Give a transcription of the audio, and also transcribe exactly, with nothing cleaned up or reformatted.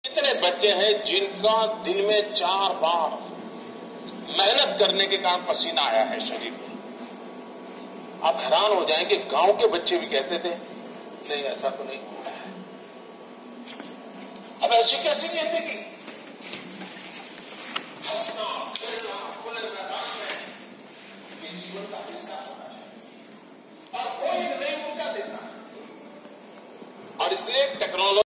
इतने बच्चे हैं जिनका दिन में चार बार मेहनत करने के कारण पसीना आया है शरीर में। आप हैरान हो जाएंगे, गांव के बच्चे भी कहते थे नहीं ऐसा तो नहीं हुआ है। अब ऐसी कैसी जिंदगी, हंसना खेलना खुले मैदान में ये जीवन का हिस्सा होना चाहिए और कोई नई ऊर्जा देता है। और इसलिए टेक्नोलॉजी